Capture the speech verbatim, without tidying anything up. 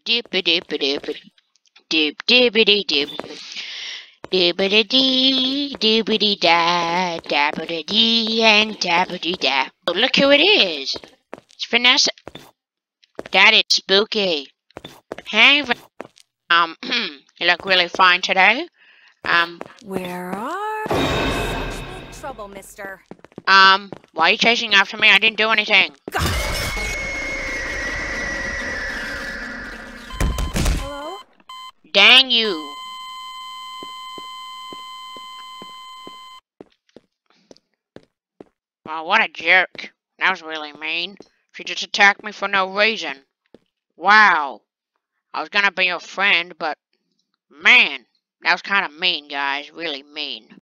Dippity dippity dip dippity dip dippity dee dippity da dappity dee and dappity da. Oh, look who it is! It's Vanessa. That is spooky. Hey, um, you look really fine today. Um, Where are you? Such big trouble, mister. um, why are you chasing after me? I didn't do anything. Hello? Dang you. Well, what a jerk. That was really mean. She just attacked me for no reason. Wow. I was gonna be your friend, but man, that was kind of mean, guys. Really mean.